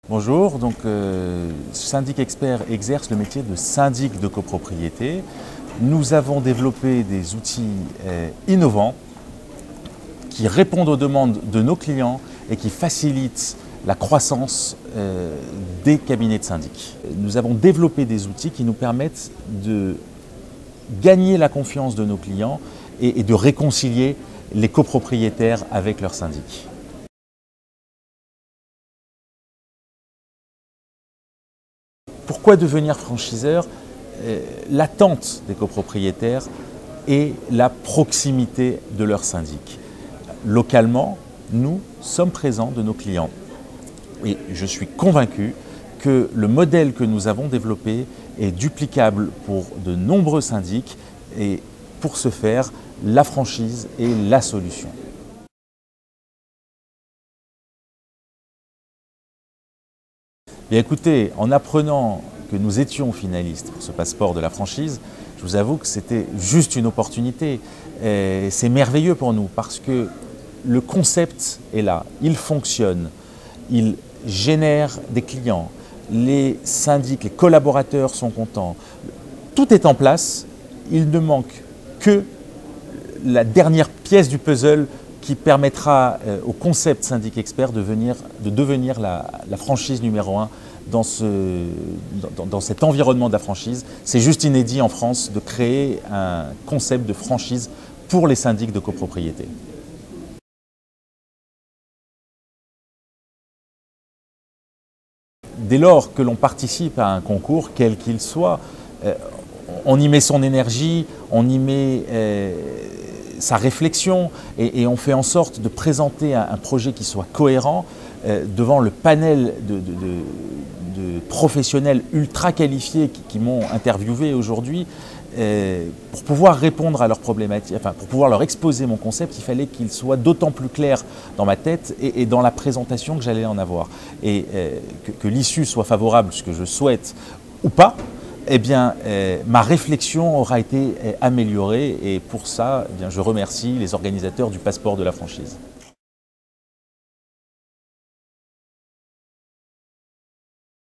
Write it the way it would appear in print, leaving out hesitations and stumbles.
Bonjour, Syndic Expert exerce le métier de syndic de copropriété. Nous avons développé des outils innovants qui répondent aux demandes de nos clients et qui facilitent la croissance des cabinets de syndic. Nous avons développé des outils qui nous permettent de gagner la confiance de nos clients et de réconcilier les copropriétaires avec leurs syndics. Pourquoi devenir franchiseur? L'attente des copropriétaires et la proximité de leur syndic. Localement, nous sommes présents de nos clients et je suis convaincu que le modèle que nous avons développé est duplicable pour de nombreux syndics et pour ce faire, la franchise est la solution. Bien écoutez, en apprenant que nous étions finalistes pour ce passeport de la franchise, je vous avoue que c'était juste une opportunité. C'est merveilleux pour nous parce que le concept est là, il fonctionne, il génère des clients, les syndics, les collaborateurs sont contents. Tout est en place, il ne manque que la dernière pièce du puzzle qui permettra au concept Syndic Expert de devenir la franchise numéro 1 dans cet environnement de la franchise. C'est juste inédit en France de créer un concept de franchise pour les syndics de copropriété. Dès lors que l'on participe à un concours, quel qu'il soit, on y met son énergie, on y met sa réflexion et on fait en sorte de présenter un projet qui soit cohérent devant le panel de professionnels ultra qualifiés qui m'ont interviewé aujourd'hui. Pour pouvoir répondre à leurs problématiques, pour pouvoir leur exposer mon concept, il fallait qu'il soit d'autant plus clair dans ma tête et dans la présentation que j'allais en avoir. Et que l'issue soit favorable, ce que je souhaite ou pas, eh bien, ma réflexion aura été améliorée et pour ça, eh bien, je remercie les organisateurs du passeport de la franchise.